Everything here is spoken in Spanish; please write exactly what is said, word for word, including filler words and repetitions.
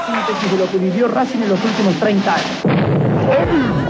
síntesis de lo que vivió Racing en los últimos treinta años.